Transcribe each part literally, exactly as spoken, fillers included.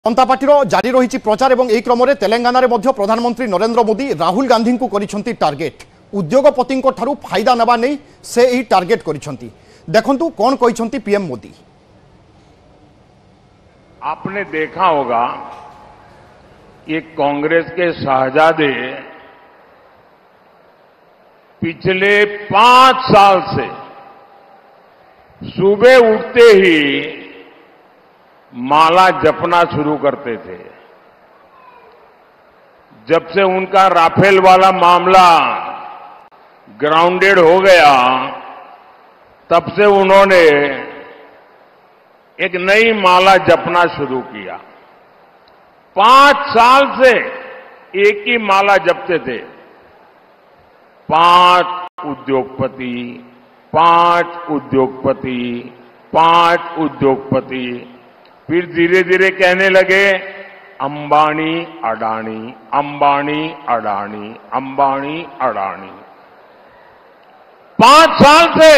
जनता party जारी रही प्रचार और यही क्रम तेलंगाना रे प्रधानमंत्री नरेंद्र मोदी राहुल गांधी को करिसेंती टार्गेट उद्योगपति ठारू फायदा नबा नहीं से ही टार्गेट करिसेंती। देखंतु कौन कहिसेंती पीएम मोदी। आपने देखा होगा कि कांग्रेस के शहजादे पिछले पांच साल से सुबह उठते ही माला जपना शुरू करते थे। जब से उनका राफेल वाला मामला ग्राउंडेड हो गया तब से उन्होंने एक नई माला जपना शुरू किया। पांच साल से एक ही माला जपते थे, पांच उद्योगपति, पांच उद्योगपति, पांच उद्योगपति। फिर धीरे धीरे कहने लगे अंबानी अडानी, अंबानी अडानी, अंबानी अडानी। पांच साल से।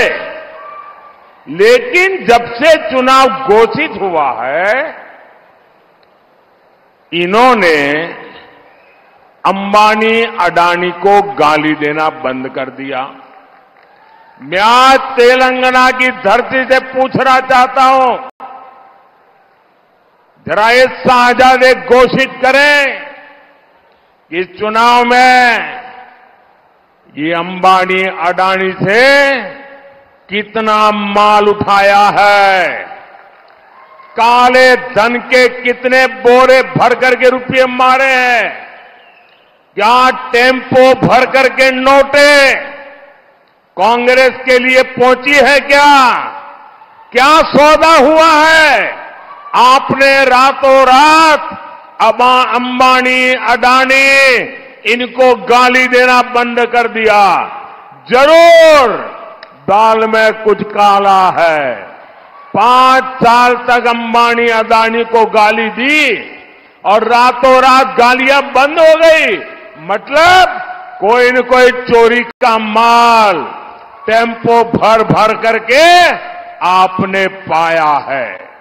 लेकिन जब से चुनाव घोषित हुआ है इन्होंने अंबानी अडानी को गाली देना बंद कर दिया। मैं आज तेलंगाना की धरती से पूछना चाहता हूं, जरा ये शहजादे घोषित करें कि इस चुनाव में ये अंबानी अडानी से कितना माल उठाया है, काले धन के कितने बोरे भर करके रुपये मारे हैं, क्या टेम्पो भर करके नोटे कांग्रेस के लिए पहुंची है, क्या क्या सौदा हुआ है। आपने रातों रात अबा अंबानी अडानी इनको गाली देना बंद कर दिया। जरूर दाल में कुछ काला है। पांच साल तक अंबानी अडानी को गाली दी और रातों रात गालियां बंद हो गई। मतलब कोई न कोई चोरी का माल टेम्पो भर भर करके आपने पाया है।